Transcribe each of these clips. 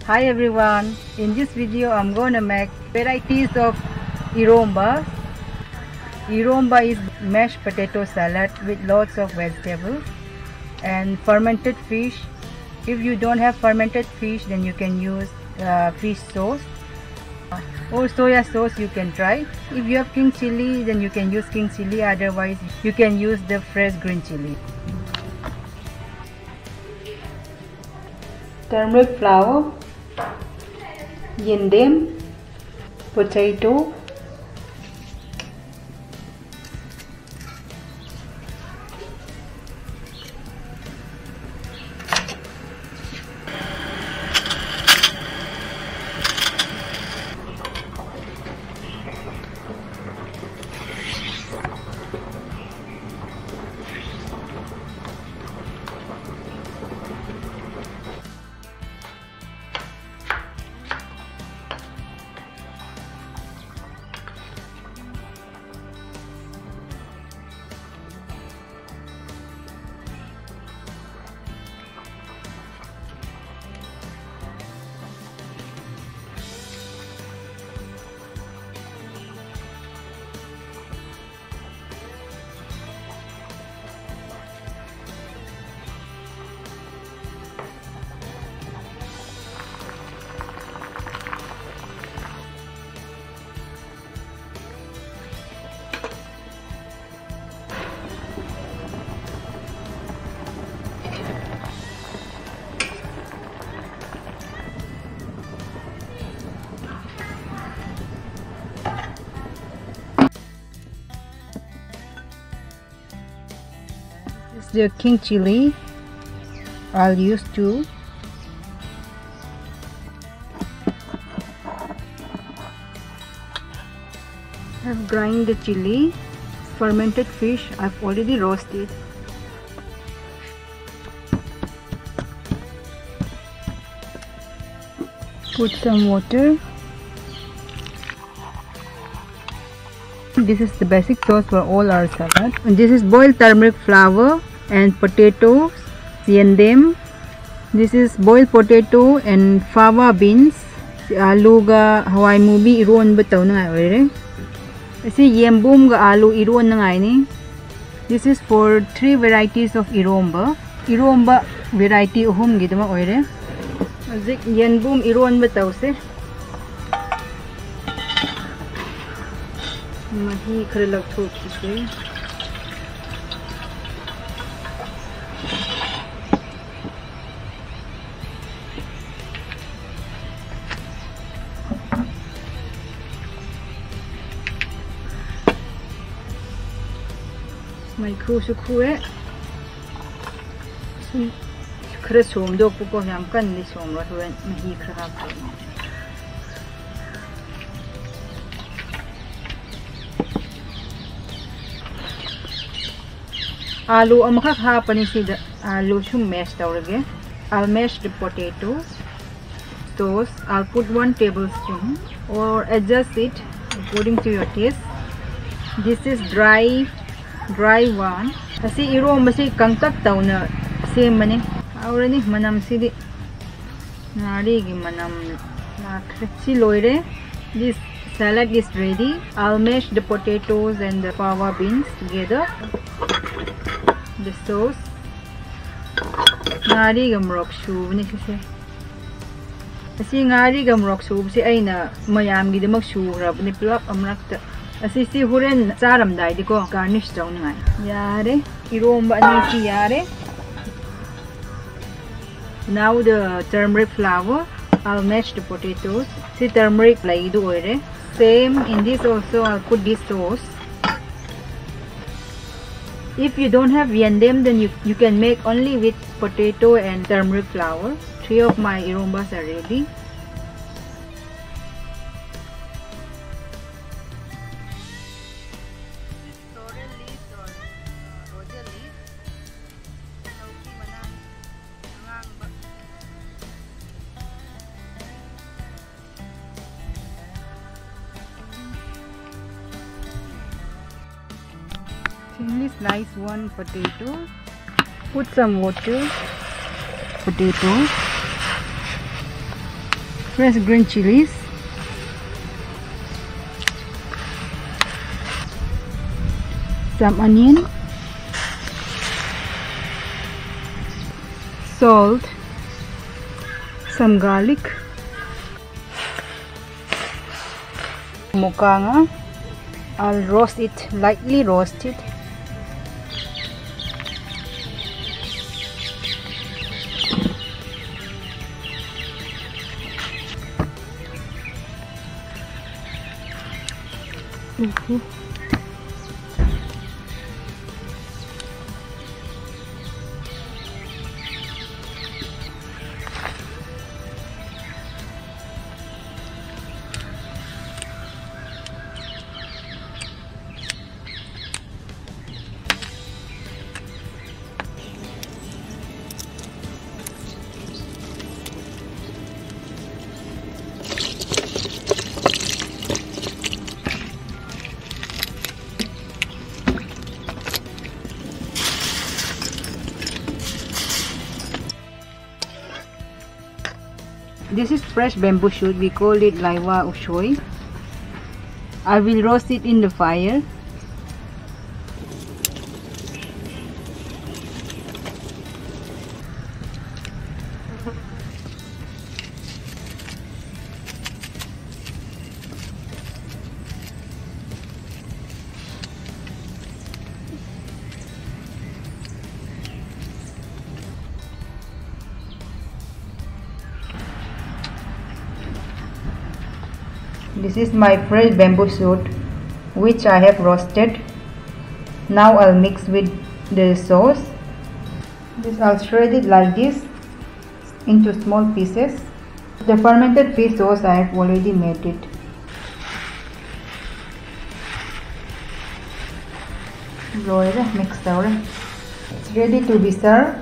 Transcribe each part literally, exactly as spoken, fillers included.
Hi everyone, in this video I'm going to make varieties of Eromba. Eromba is mashed potato salad with lots of vegetables and fermented fish. If you don't have fermented fish, then you can use uh, fish sauce or soya sauce. You can try. If you have king chili, then you can use king chili, otherwise you can use the fresh green chili. Turmeric flour, Yenbum, potato, the king chili. I'll use two. I've grind the chili. Fermented fish I've already roasted. Put some water. This is the basic sauce for all our salad. And this is boiled turmeric flour and potatoes, Yenbum. This is boiled potato and fava beans. Alu ga Hawai mubi Eromba tau na ngai oire. Asi Yenbum ga alu iron na ngai ni. This is for three varieties of Eromba. Eromba variety uhum gidama oire. Azik Yenbum Eromba tau se. Mahi khare lag thok se. Mai khu su khu e. Khare som dok pu ko yam kan ni som ra thuen mahi khare ha ko. Alu amakak hapani sida alu shum mash tawrage. I'll mash the potatoes. Toast. I'll put one tablespoon or adjust it according to your taste. This is dry, dry one. Asi Eromba si kangtak taw na same mani. Aura ni manam sidi. Ngari gi manam nakre si loire. This salad is ready. I'll mash the potatoes and the fava beans together. The sauce. Ngari gam rock soup ni kasi. Kasi ngari gam rock soup si ay na mayam gi demak surab ni plap amrakta. Kasi si huren charam dai di ko garnish daw ngai. Yare Eromba ni si yare. Now the turmeric flour. I'll mash the potatoes. Si turmeric lai du oire. Same in this also I'll put this sauce. If you don't have Yenbum, then you, you can make only with potato and turmeric flour. Three of my Erombas are ready. Thinly slice one potato. Put some water. Potatoes. fresh green chilies, some onion, salt, some garlic, mukanga. I'll roast it, lightly roast it. Mm-hmm. This is fresh bamboo shoot. We call it laiwa ushoi. I will roast it in the fire. This is my fresh bamboo shoot which I have roasted. Now I'll mix with the sauce. This I'll shred it like this into small pieces. The fermented fish sauce I have already made it. Mixed out. It's ready to be served.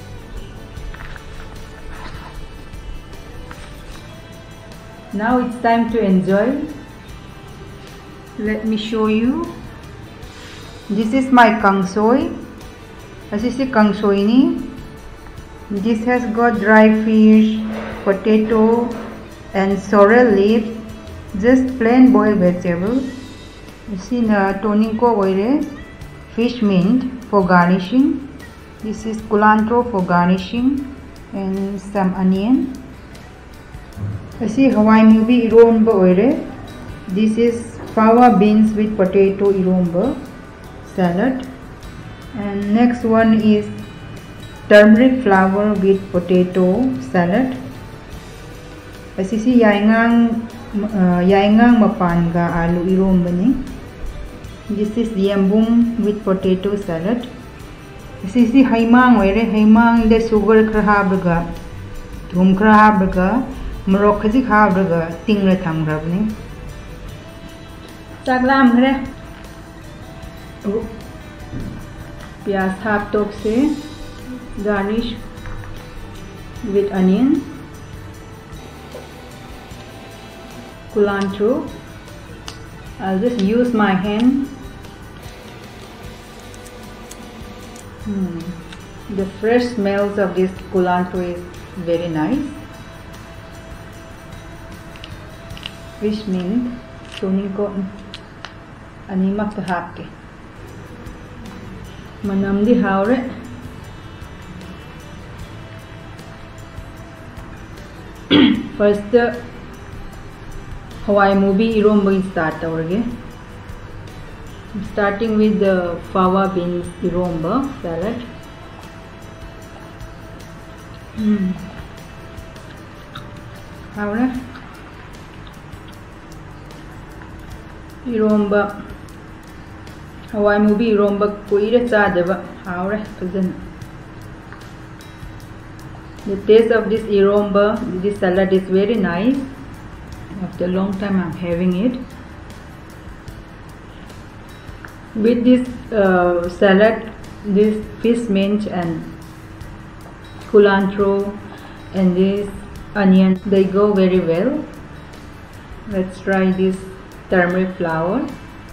Now it's time to enjoy. Let me show you. This is my kangsoi. As you see, kangsoi ni. This has got dry fish, potato, and sorrel leaves. Just plain boiled vegetable. You see, na toning ko oire fish mint for garnishing. This is culantro for garnishing, and some onion. I see Hawai mubi Eromba oire. This is fava beans with potato Eromba salad. And next one is turmeric flour with potato salad. I see yaingang yaingang mapanga alu Eromba ni. This is Yenbum with potato salad. I see haimang oire. Haimang de sugar krahabraga, thum krahabraga. Morocco ji khabraga tingre thamgrabni chaklam khare pyaz half top se garnish with onion, culantro. I'll just use my hand. hmm. The fresh smells of this culantro is very nice. Fish mint, tuning ko animak to hapke. Manam di haure. First the Hawai mubi Eromba start aurge. I'm starting with the fava beans Eromba salad. Hmm. Haure. Eromba Hawai mubi Eromba kuire chadaba haure fazana. The taste of this Eromba, this salad is very nice. After a long time I'm having it. With this uh, salad, this fish mince and culantro and this onion, they go very well. Let's try this turmeric flour.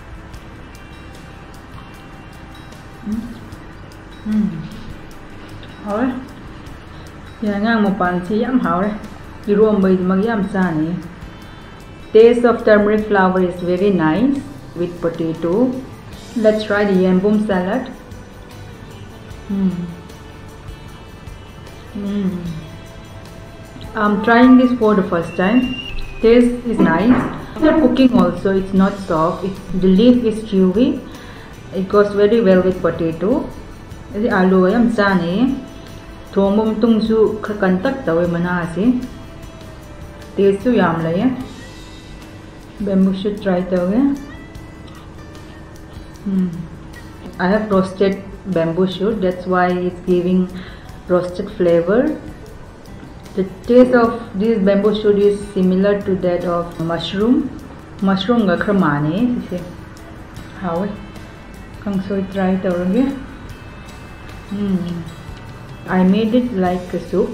Mm. Mm. Alright. Giờ ngang một bàn thì dám hảo đấy. Eromba is magyam sani. Taste of turmeric flower is very nice with potato. Let's try the yenbum salad. Mm. Mm. I'm trying this for the first time. Taste is nice. After cooking also, it's not soft. It's, the leaf is chewy. It goes very well with potato. The aloo am sani. Thomum tung su kantak tawe manasi. Taste su yam laye. Bamboo should try tawe. Hmm. I have roasted bamboo shoot. That's why it's giving roasted flavor. The taste of this bamboo shoot is similar to that of mushroom. Mushroom ga kramane. Hawai. Kangsoi try tawe. Hmm. I made it like a soup.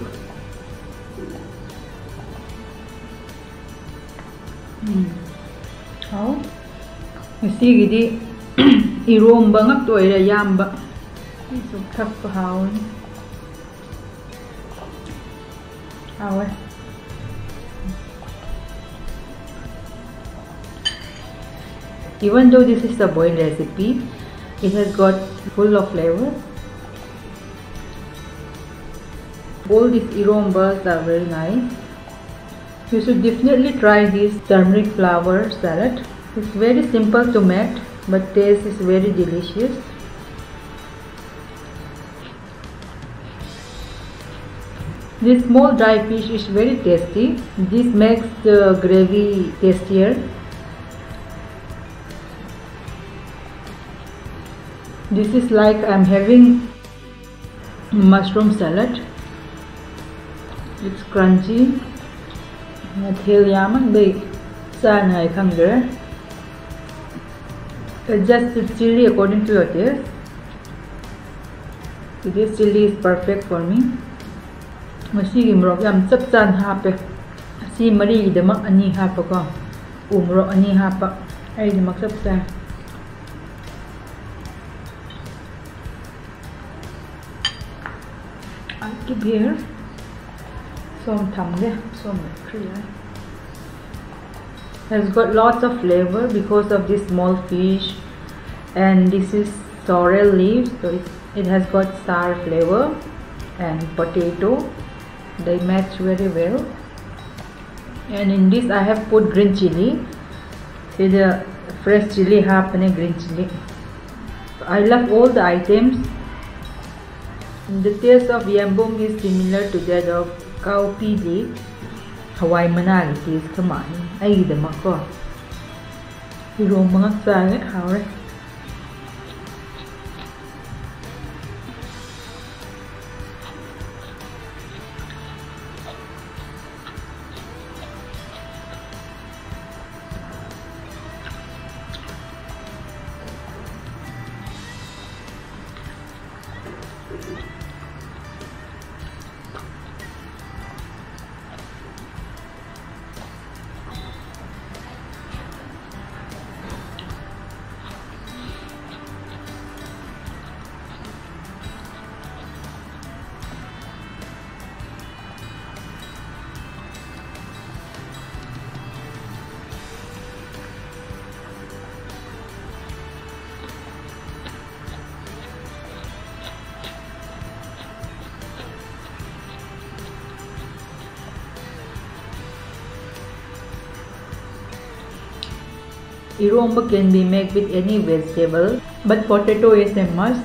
Hmm. How? You see, gidi Eromba ngak toy ra yamba. So thak pa how? How? Even though this is a boiled recipe, it has got full of flavor. All these erombas are very nice. You should definitely try this turmeric flower salad. It's very simple to make, but taste is very delicious. This small dry fish is very tasty. This makes the gravy tastier. This is like I'm having mushroom salad. It's crunchy. Nathil yaman bay sana khamder. Adjust the chili according to your taste. This chili is perfect for me. Masigi morok yam chap chan hape. Si mari damak ani hapa ko. Umrok ani hapa. Ay damak chap chan. I keep here. Som thamde, som clear. Has got lots of flavor because of this small fish, and this is sorrel leaves, so it, it has got sour flavor, and potato. They match very well. And in this I have put green chili. See the fresh chili happening green chili. I love all the items. The taste of yenbum is similar to that of cowpea leaf. Hawai manali taste kamani. Ay the mako. Eromba ngak sang how right. Eromba can be made with any vegetable, but potato is a must.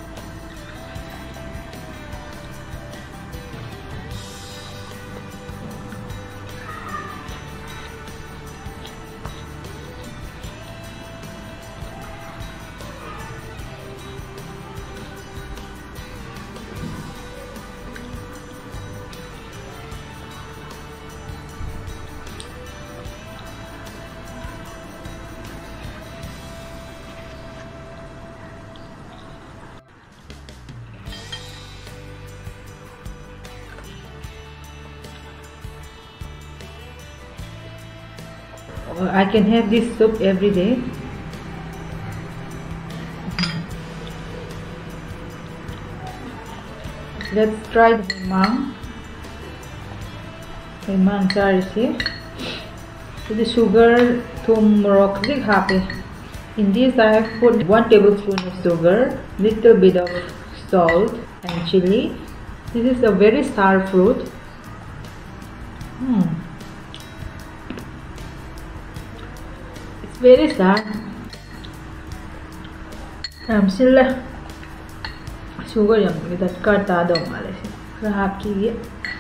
I can have this soup every day. Let's try the mung. man see. So the sugar, turmeric, happy. In this I have put one tablespoon of sugar, little bit of salt and chili. This is a very sour fruit. Hmm. It's very sour. I'm still sugar yum with that karta do malesi. Perhaps you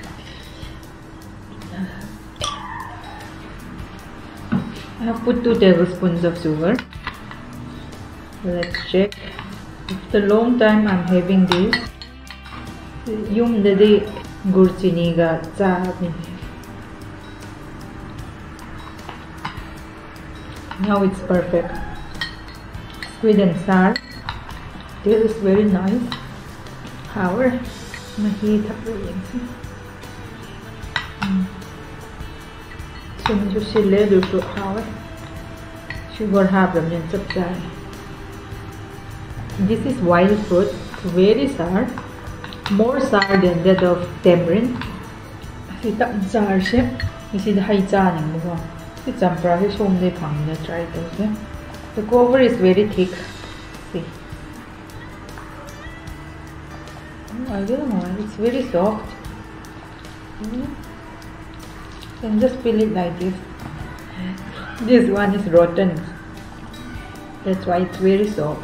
I have put two tablespoons of sugar. Let's check. After a long time I'm having this. Yung dadi gurchini ga chabi. Now it's perfect. Sweet and sour. This is very nice. Sour. Mahita po yan. So medyo sila dito sour. Sugar habram yan sa psari. This is wild fruit. Very sour. More sour than that of tamarind. Kasi tak sour siya. Kasi dahay chaning mo ba? Kasi champra kasi somday pang na try ito siya. The cover is very thick. See. Oh, I don't know. It's very soft. Mm. You can just peel it like this. This one is rotten. That's why it's very soft.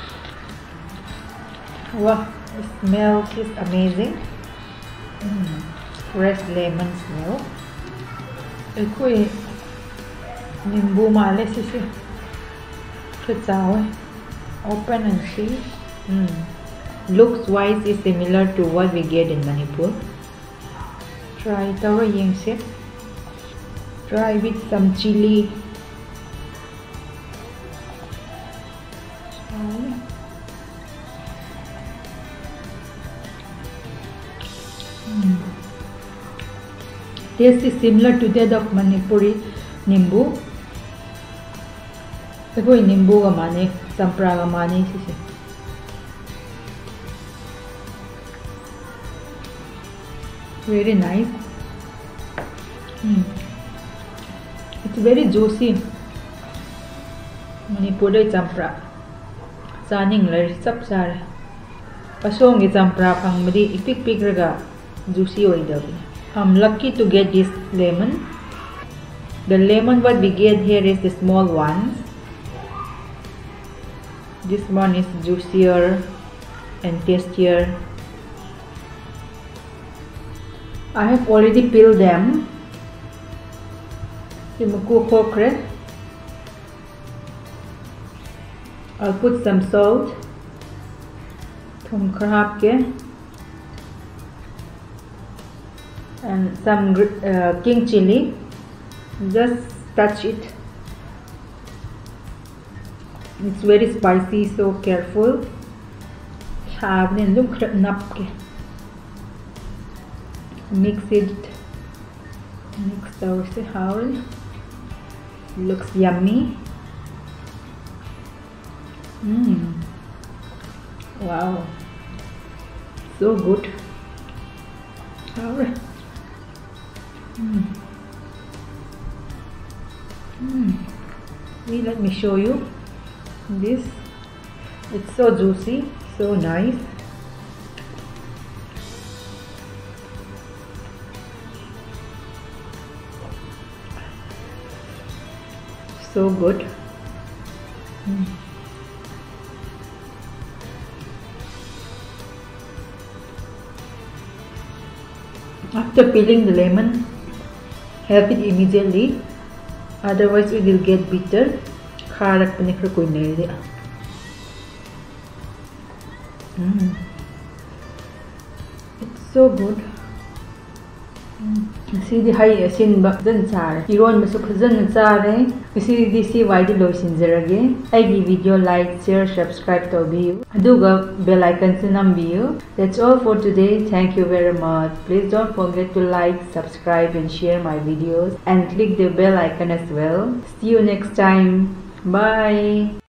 Wow. The smell is amazing. Mm. Fresh lemon smell. Ito nimbu malas isi. Open and see. Mm. Looks wise is similar to what we get in Manipur. Try tawa yung sip. Try with some chili. Mm. Taste is similar to that of Manipuri nimbu. Ito yung nimbu ka mani, sampra ka mani sisi. Very nice. Mm. It's very juicy. Manipur ay sampra. Saning lar sap sar. Pasong ay sampra pang madi ipik-pik raga juicy oy daw. I'm lucky to get this lemon. The lemon what we get here is the small ones. This one is juicier and tastier. I have already peeled them. I'll put some salt, and some uh, king chili. Just touch it. It's very spicy, so careful. Mix it. Mix our howl. Looks yummy. Mmm. Wow. So good. Alright. Mm. Mm. Wait, let me show you this. It's so juicy, so nice. So good. Mm. After peeling the lemon, have it immediately, otherwise it will get bitter. Mm. It's so good. Mm. See the high asin bakdan sar. Iron masukazan sare. See this see why the lotion zerage. I give video like, share, subscribe to view. Aduga bell icon sinam view. That's all for today. Thank you very much. Please don't forget to like, subscribe, and share my videos, and click the bell icon as well. See you next time. Bye.